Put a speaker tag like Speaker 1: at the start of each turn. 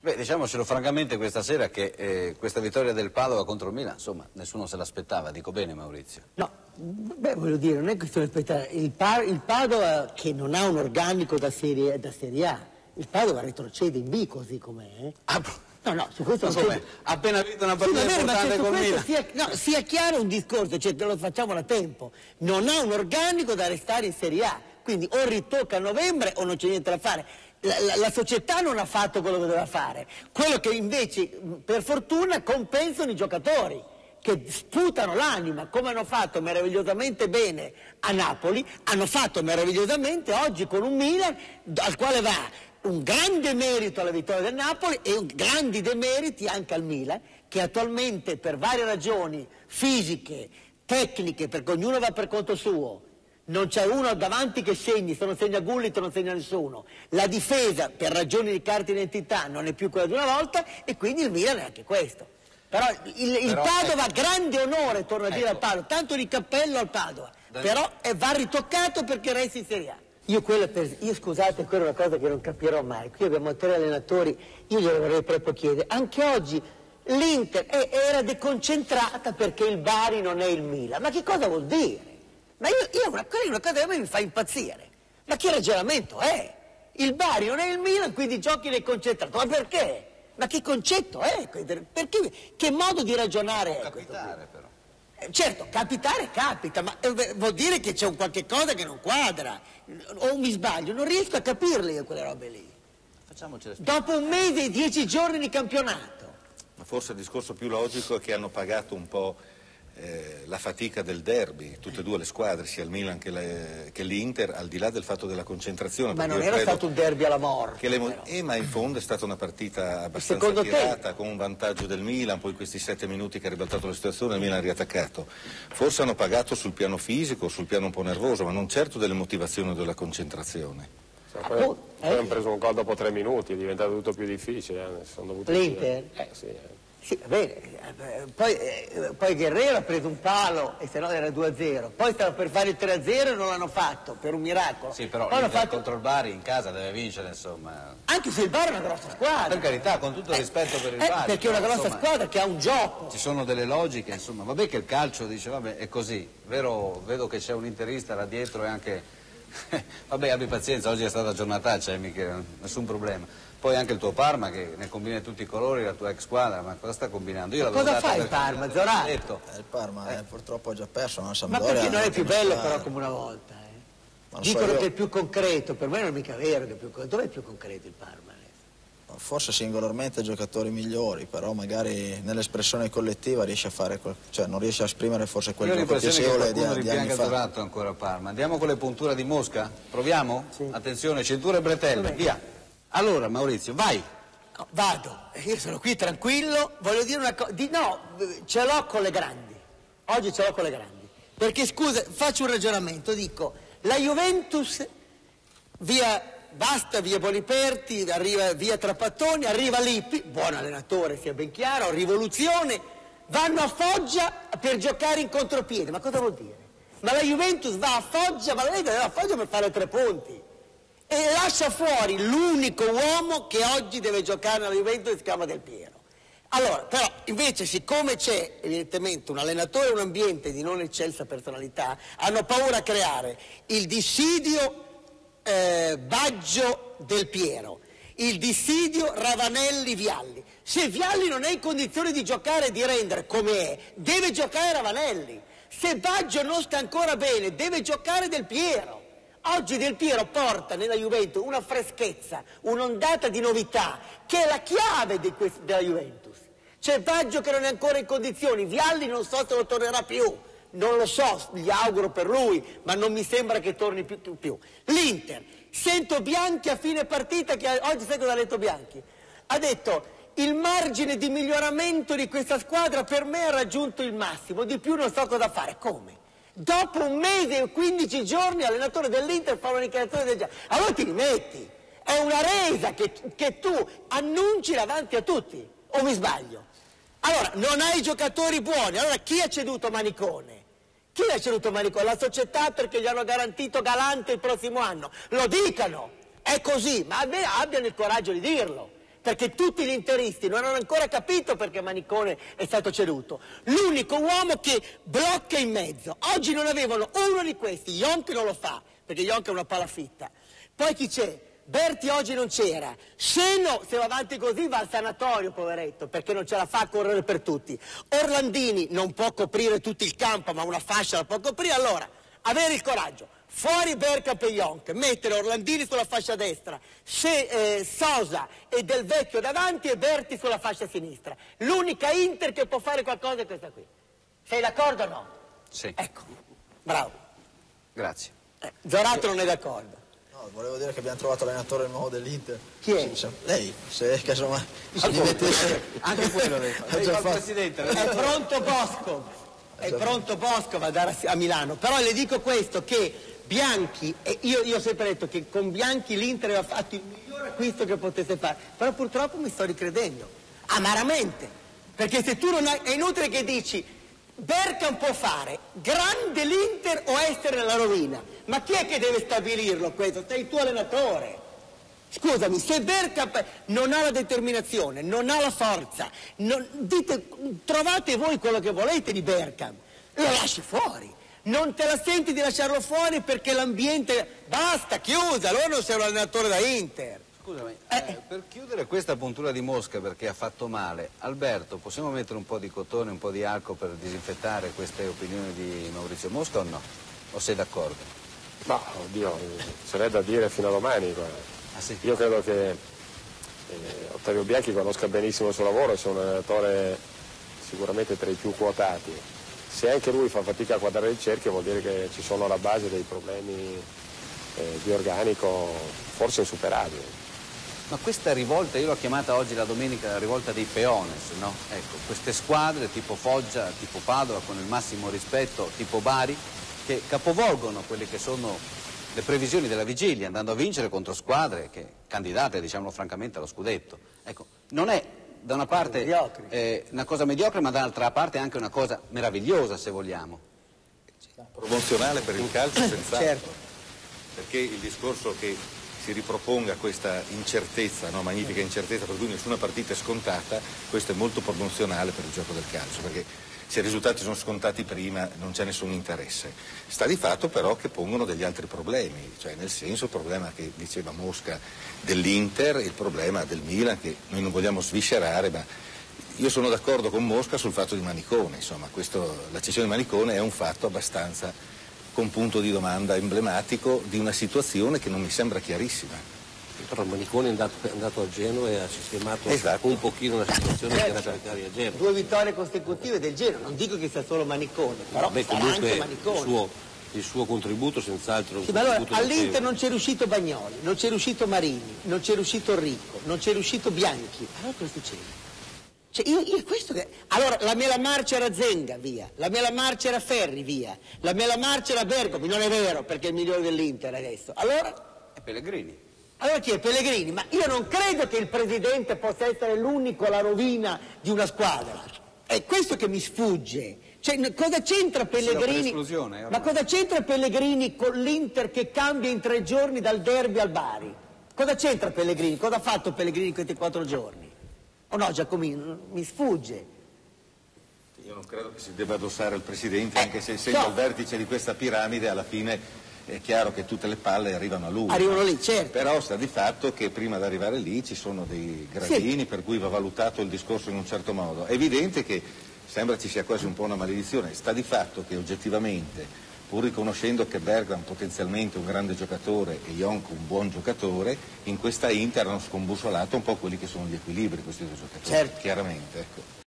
Speaker 1: Beh, diciamocelo francamente questa sera che questa vittoria del Padova contro il Milan, insomma, nessuno se l'aspettava, dico bene Maurizio.
Speaker 2: No, beh, voglio dire, non è questione di aspettare. Il Padova, che non ha un organico da serie A, il Padova retrocede in B così com'è. No, su questo
Speaker 1: non c'è... appena vinto una partita importante col Milan.
Speaker 2: Sia chiaro un discorso, cioè te lo facciamo da tempo. Non ha un organico da restare in Serie A, quindi o ritocca a novembre o non c'è niente da fare. La società non ha fatto quello che doveva fare, quello che invece per fortuna compensano i giocatori che sputano l'anima, come hanno fatto meravigliosamente bene a Napoli, hanno fatto meravigliosamente oggi con un Milan al quale va un grande merito alla vittoria del Napoli e grandi demeriti anche al Milan, che attualmente per varie ragioni fisiche, tecniche, perché ognuno va per conto suo, non c'è uno davanti che segni, se non segna Gullit non segna nessuno. La difesa, per ragioni di carta d'identità, non è più quella di una volta e quindi il Milan è anche questo. Però il Padova ha grande onore, torno a dire al Padova, tanto di cappello al Padova, però va ritoccato perché resti in Serie A. Io scusate, quella è una cosa che non capirò mai. Qui abbiamo 3 allenatori, io glielo vorrei proprio chiedere. Anche oggi l'Inter era deconcentrata perché il Bari non è il Milan. Ma che cosa vuol dire? Ma una cosa che a me mi fa impazzire. Ma che ragionamento è? Il Bari non è il Milan, quindi giochi deconcentrato. Ma perché? Ma che concetto è? Perché? Che modo di ragionare è?
Speaker 1: Capitare però.
Speaker 2: Certo, capitare capita, ma vuol dire che c'è un qualche cosa che non quadra. O mi sbaglio, non riesco a capirle io quelle robe lì. Dopo un mese e 10 giorni di campionato.
Speaker 3: Ma forse il discorso più logico è che hanno pagato un po' la fatica del derby, tutte e due le squadre, sia il Milan che l'Inter, al di là del fatto della concentrazione.
Speaker 2: Ma non era stato un derby alla morte.
Speaker 3: Ma in fondo è stata una partita abbastanza tirata, con un vantaggio del Milan, poi questi 7 minuti che ha ribaltato la situazione, il Milan ha riattaccato. Forse hanno pagato sul piano fisico, sul piano un po' nervoso, ma non certo delle motivazioni della concentrazione.
Speaker 4: Poi hanno preso un gol dopo 3 minuti, è diventato tutto più difficile.
Speaker 2: L'Inter?
Speaker 4: Sì.
Speaker 2: Sì, bene, poi Guerrero ha preso un palo e se no era 2-0, poi stava per fare il 3-0 e non l'hanno fatto, per un miracolo.
Speaker 1: Sì, però l'Inter contro il Bari in casa deve vincere, insomma.
Speaker 2: Anche se il Bari è una grossa squadra.
Speaker 1: Per carità, con tutto il rispetto per il Bari.
Speaker 2: Perché è una grossa squadra che ha un gioco.
Speaker 1: Ci sono delle logiche, insomma, vabbè che il calcio dice, vabbè, è così, vero, vedo che c'è un interista là dietro e anche, vabbè, abbi pazienza, oggi è stata giornata, c'è mica nessun problema. Poi anche il tuo Parma che ne combina tutti i colori, la tua ex squadra, ma cosa sta combinando? Io
Speaker 2: cosa fa il Parma, Zorato?
Speaker 5: Il Parma purtroppo ha già perso, non
Speaker 2: Ma perché non è più bello però come una volta? Dicono che è più concreto, per me non è mica vero che è più concreto. Dov'è più concreto il Parma?
Speaker 5: Forse singolarmente giocatori migliori, però magari nell'espressione collettiva riesce a fare, cioè non riesce a esprimere forse quel gioco piacevole di anni fa.
Speaker 1: Zorato ancora a Parma. Andiamo con le punture di Mosca? Proviamo? Sì. Attenzione, cintura e bretelle, via. Allora Maurizio, vai.
Speaker 2: No, vado, io sono qui tranquillo, voglio dire una cosa, no, ce l'ho con le grandi, oggi ce l'ho con le grandi, perché scusa, faccio un ragionamento, dico, la Juventus basta via Boliperti, arriva via Trapattoni, arriva Lippi, buon allenatore sia ben chiaro, rivoluzione, vanno a Foggia per giocare in contropiede, ma cosa vuol dire? Ma la Juventus va a Foggia, ma lei va a Foggia per fare 3 punti. E lascia fuori l'unico uomo che oggi deve giocare nella Juventus, si chiama Del Piero. Allora, però, invece, siccome c'è evidentemente un allenatore e un ambiente di non eccelsa personalità, hanno paura a creare il dissidio Baggio Del Piero, il dissidio Ravanelli-Vialli. Se Vialli non è in condizione di giocare e di rendere come è, deve giocare Ravanelli. Se Baggio non sta ancora bene, deve giocare Del Piero. Oggi Del Piero porta nella Juventus una freschezza, un'ondata di novità, che è la chiave della Juventus. C'è Baggio che non è ancora in condizioni, Vialli non so se lo tornerà più, non lo so, gli auguro per lui, ma non mi sembra che torni più. L'Inter, sento Bianchi a fine partita, oggi sai cosa ha detto Bianchi? Ha detto, il margine di miglioramento di questa squadra per me ha raggiunto il massimo, di più non so cosa fare. Come? Dopo un mese e 15 giorni l'allenatore dell'Inter fa una dichiarazione del genere. Allora ti rimetti. È una resa che tu annunci davanti a tutti. O mi sbaglio? Allora, non hai giocatori buoni. Allora chi ha ceduto Manicone? Chi ha ceduto Manicone? La società perché gli hanno garantito Galante il prossimo anno. Lo dicano. È così. Ma abbiano il coraggio di dirlo. perché tutti gli interisti non hanno ancora capito perché Manicone è stato ceduto. L'unico uomo che blocca in mezzo. Oggi non avevano uno di questi, Ionc non lo fa, perché Ionc è una palafitta. Poi chi c'è? Berti oggi non c'era, Sceno se va avanti così va al sanatorio poveretto perché non ce la fa a correre per tutti, Orlandini non può coprire tutto il campo ma una fascia la può coprire, allora avere il coraggio, fuori Bergkamp e Ionc, mettere Orlandini sulla fascia destra, Sosa e Del Vecchio davanti e Berti sulla fascia sinistra, l'unica Inter che può fare qualcosa è questa qui, sei d'accordo o no?
Speaker 1: Sì.
Speaker 2: Ecco, bravo.
Speaker 1: Grazie.
Speaker 2: Zorato non è d'accordo.
Speaker 5: Volevo dire che abbiamo trovato l'allenatore nuovo dell'Inter.
Speaker 2: Chi è?
Speaker 5: Lei, se casomai si
Speaker 1: anche quello deve fare. Il presidente.
Speaker 2: È pronto Bosco. È pronto Bosco, va a andare a Milano. Però le dico questo, che Bianchi, e io ho sempre detto che con Bianchi l'Inter aveva fatto il miglior acquisto che potesse fare. Però purtroppo mi sto ricredendo. Amaramente. Perché se tu non hai... È inutile che dici... Bergkamp può fare grande l'Inter o essere nella rovina, ma chi è che deve stabilirlo questo? Sei il tuo allenatore. Scusami, se Bergkamp non ha la determinazione, non ha la forza, trovate voi quello che volete di Bergkamp, lo lasci fuori. Non te la senti di lasciarlo fuori perché l'ambiente... Basta, chiusa, loro non sei un allenatore da Inter.
Speaker 1: Scusami, per chiudere questa puntura di mosca perché ha fatto male, Alberto, possiamo mettere un po' di cotone, un po' di alcol per disinfettare queste opinioni di Maurizio Mosca o no? O sei d'accordo?
Speaker 4: No, oddio, ce n'è da dire fino a domani.
Speaker 1: Ah, sì?
Speaker 4: Io credo che Ottavio Bianchi conosca benissimo il suo lavoro, sia un allenatore sicuramente tra i più quotati. Se anche lui fa fatica a quadrare il cerchio vuol dire che ci sono alla base dei problemi di organico forse insuperabili.
Speaker 1: Ma questa rivolta, io l'ho chiamata oggi la domenica la rivolta dei peones, no? Ecco, queste squadre tipo Foggia, tipo Padova, con il massimo rispetto, tipo Bari, che capovolgono quelle che sono le previsioni della vigilia, andando a vincere contro squadre che candidate, diciamolo francamente, allo scudetto. Ecco, non è da una parte una cosa mediocre, ma dall'altra parte anche una cosa meravigliosa, se vogliamo.
Speaker 3: Promozionale per il calcio, senz'altro.
Speaker 2: Certo.
Speaker 3: Perché il discorso che si riproponga questa incertezza, no? Magnifica incertezza per cui nessuna partita è scontata, questo è molto promozionale per il gioco del calcio, perché se i risultati sono scontati prima non c'è nessun interesse. Sta di fatto però che pongono degli altri problemi, cioè nel senso il problema che diceva Mosca dell'Inter, il problema del Milan, che noi non vogliamo sviscerare, ma io sono d'accordo con Mosca sul fatto di Manicone, insomma, la cessione di Manicone è un fatto abbastanza con punto di domanda emblematico di una situazione che non mi sembra chiarissima.
Speaker 6: Però Manicone è andato a Genova e ha sistemato un pochino la situazione che era precaria a Genova.
Speaker 2: 2 vittorie consecutive del Genoa, non dico che sia solo Manicone, però
Speaker 6: comunque
Speaker 2: anche Manicone.
Speaker 6: Il suo contributo senz'altro.
Speaker 2: Sì, ma allora all'Inter non c'è riuscito Bagnoli, non c'è riuscito Marini, non c'è riuscito Enrico, non c'è riuscito Bianchi. Allora cosa succede? Cioè io questo che... Allora la Mela Marcia era Zenga, via, la Mela Marcia era Ferri, via, la Mela Marcia era Bergomi, non è vero perché è il migliore dell'Inter adesso. Allora?
Speaker 1: È Pellegrini.
Speaker 2: Allora chi è? Pellegrini? Ma io non credo che il presidente possa essere l'unico alla rovina di una squadra. È questo che mi sfugge. Cioè, cosa c'entra Pellegrini? Ma cosa c'entra Pellegrini con l'Inter che cambia in 3 giorni dal derby al Bari? Cosa c'entra Pellegrini? Cosa ha fatto Pellegrini in questi 4 giorni? O no, Giacomino? Mi sfugge.
Speaker 3: Io non credo che si debba addossare al Presidente, anche se essendo al vertice di questa piramide, alla fine è chiaro che tutte le palle arrivano a lui.
Speaker 2: Arrivano lì, certo.
Speaker 3: Però sta di fatto che prima di arrivare lì ci sono dei gradini per cui va valutato il discorso in un certo modo. È evidente che sembra ci sia quasi un po' una maledizione. Sta di fatto che oggettivamente, pur riconoscendo che Bergkamp potenzialmente un grande giocatore e Ionc un buon giocatore, in questa Inter hanno scombussolato un po' quelli che sono gli equilibri questi 2 giocatori, chiaramente. Ecco.